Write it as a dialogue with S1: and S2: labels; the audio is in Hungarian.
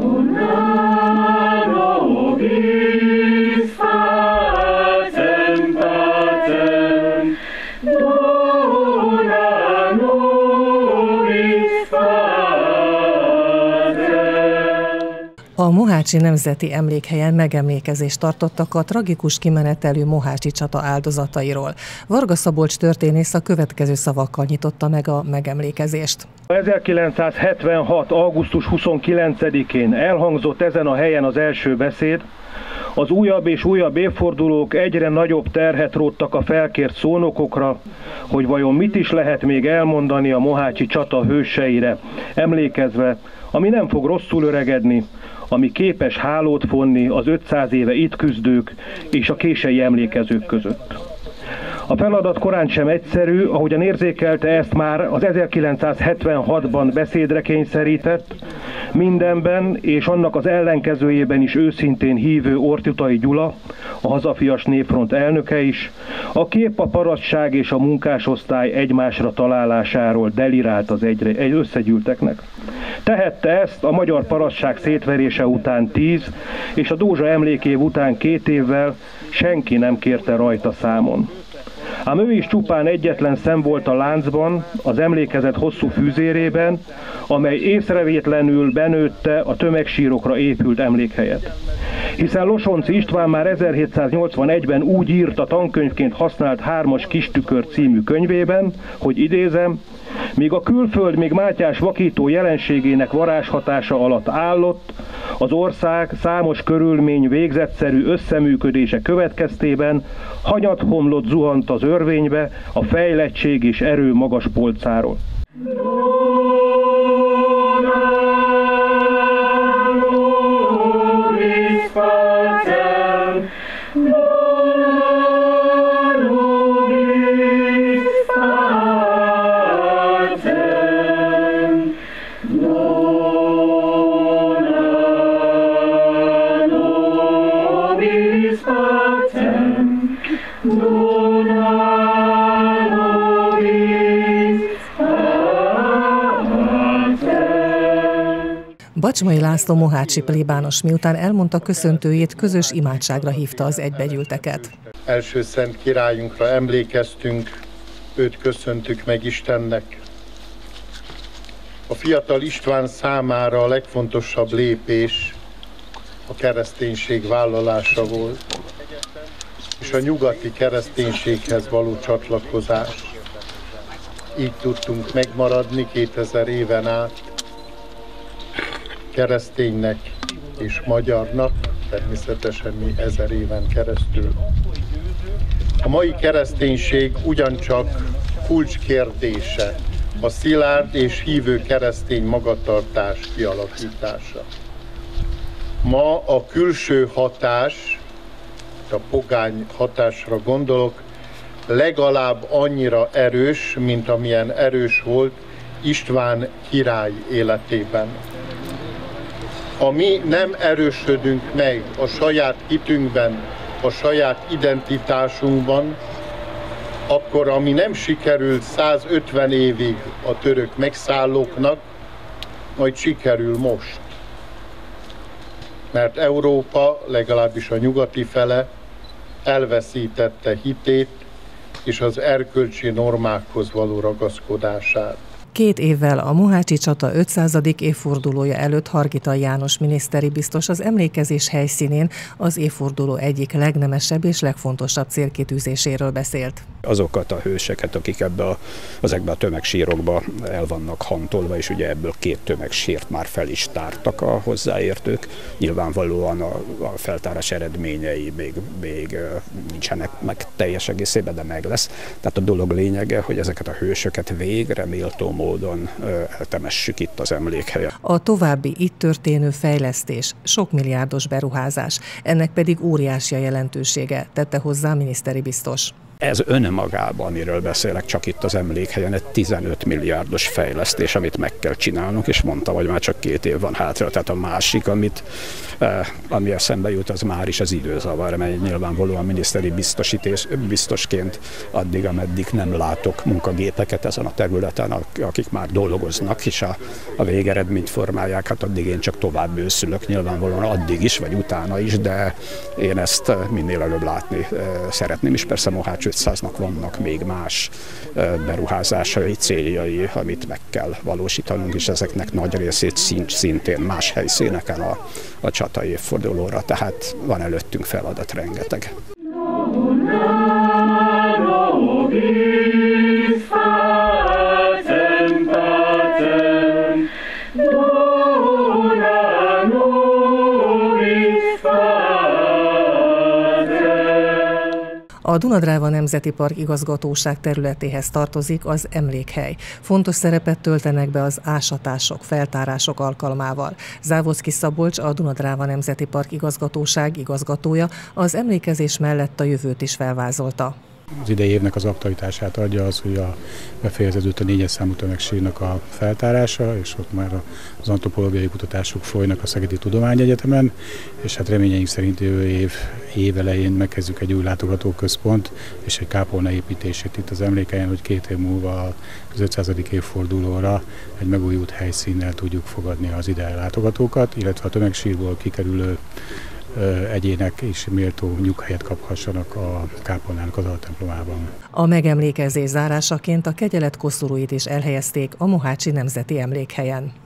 S1: A Mohácsi Nemzeti Emlékhelyen megemlékezést tartottak a tragikus kimenetelű mohácsi csata áldozatairól. Varga Szabolcs történész a következő szavakkal nyitotta meg a megemlékezést.
S2: 1976. augusztus 29-én elhangzott ezen a helyen az első beszéd. Az újabb és újabb évfordulók egyre nagyobb terhet róttak a felkért szónokokra, hogy vajon mit is lehet még elmondani a mohácsi csata hőseire, emlékezve, ami nem fog rosszul öregedni, ami képes hálót fonni az 500 éve itt küzdők és a kései emlékezők között. A feladat korán sem egyszerű, ahogyan érzékelte, ezt már az 1976-ban beszédre kényszerített, mindenben és annak az ellenkezőjében is őszintén hívő Orthuthai Gyula, a Hazafias Népfront elnöke is, a kép a parasztság és a munkásosztály egymásra találásáról delirált az összegyűlteknek. Tehette ezt a magyar parasztság szétverése után 10 és a Dózsa emlékév után 2 évvel, senki nem kérte rajta számon. Ám ő is csupán egyetlen szem volt a láncban, az emlékezet hosszú fűzérében, amely észrevétlenül benőtte a tömegsírokra épült emlékhelyet. Hiszen Losonczy István már 1781-ben úgy írt a tankönyvként használt 3-as Kistükör című könyvében, hogy idézem, míg a külföld még Mátyás vakító jelenségének varázshatása alatt állott, az ország számos körülmény végzetszerű összeműködése következtében hanyathomlott zuhant az örvénybe a fejlettség és erő magas polcáról.
S1: Bacsmai László mohácsi plébános miután elmondta köszöntőjét, közös imádságra hívta az egybegyűlteket.
S3: Első szent királyunkra emlékeztünk, őt köszöntük meg Istennek. A fiatal István számára a legfontosabb lépés a kereszténység vállalása volt, és a nyugati kereszténységhez való csatlakozás. Így tudtunk megmaradni 2000 éven át, kereszténynek és magyarnak, természetesen mi 1000 éven keresztül. A mai kereszténység ugyancsak kulcskérdése a szilárd és hívő keresztény magatartás kialakítása. Ma a külső hatás, a pogány hatásra gondolok, legalább annyira erős, mint amilyen erős volt István király életében. Ha mi nem erősödünk meg a saját hitünkben, a saját identitásunkban, akkor ami nem sikerült 150 évig a török megszállóknak, majd sikerül most. Mert Európa, legalábbis a nyugati fele, elveszítette hitét és az erkölcsi normákhoz való ragaszkodását.
S1: 2 évvel a mohácsi csata 500. évfordulója előtt Hargitai János miniszteri biztos az emlékezés helyszínén az évforduló egyik legnemesebb és legfontosabb célkitűzéséről beszélt.
S4: Azokat a hőseket, akik ezekbe a tömegsírokba el vannak hantolva, és ugye ebből 2 tömegsírt már fel is tártak a hozzáértők. Nyilvánvalóan a feltárás eredményei még nincsenek meg teljes egészében, de meg lesz. Tehát a dolog lényege, hogy ezeket a hősöket végre méltó módon eltemessük itt az emlékhelyen.
S1: A további itt történő fejlesztés sok milliárdos beruházás, ennek pedig óriási a jelentősége, tette hozzá a miniszteri biztos.
S4: ez önmagában, amiről beszélek, csak itt az emlékhelyen, egy 15 milliárdos fejlesztés, amit meg kell csinálnunk, és mondtam, hogy már csak 2 év van hátra. Tehát a másik, ami eszembe jut, az már is az időzavar, mert nyilvánvalóan miniszteri biztosként addig, ameddig nem látok munkagépeket ezen a területen, akik már dolgoznak, és a végeredményt formálják, hát addig én csak tovább őszülök, nyilvánvalóan addig is, vagy utána is, de én ezt minél előbb látni szeretném, és persze Mohács 500-nak vannak még más beruházásai, céljai, amit meg kell valósítanunk, és ezeknek nagy részét szintén más helyszíneken a csata évfordulóra, tehát van előttünk feladat rengeteg.
S1: A Duna-Dráva Nemzeti Park igazgatóság területéhez tartozik az emlékhely. Fontos szerepet töltenek be az ásatások, feltárások alkalmával. Závodszky Szabolcs, a Duna-Dráva Nemzeti Park igazgatóság igazgatója az emlékezés mellett a jövőt is felvázolta.
S5: Az idei évnek az aktualitását adja az, hogy befejeződött a 4-es számú tömegsírnak a feltárása, és ott már az antropológiai kutatások folynak a Szegedi Tudományegyetemen, és hát reményeink szerint jövő év elején megkezdjük egy új látogatóközpont és egy kápolna építését itt az emlékhelyen, hogy 2 év múlva az 500. évfordulóra egy megújult helyszínnel tudjuk fogadni az ide látogatókat, illetve a tömegsírból kikerülő egyének is méltó nyughelyet kaphassanak a kápolnának az altemplomában.
S1: A megemlékezés zárásaként a kegyelet koszorúit is elhelyezték a Mohácsi Nemzeti Emlékhelyen.